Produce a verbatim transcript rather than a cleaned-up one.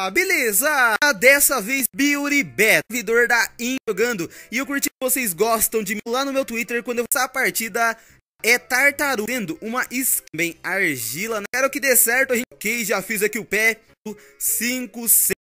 Beleza, dessa vez Beauty Bet, servidor da In jogando. E eu curti que vocês gostam de mim lá no meu Twitter quando eu faço a partida. É tartaruga, tendo uma skin bem argila, né? Espero que dê certo, a gente... Ok, já fiz aqui o pé. cinco, seis.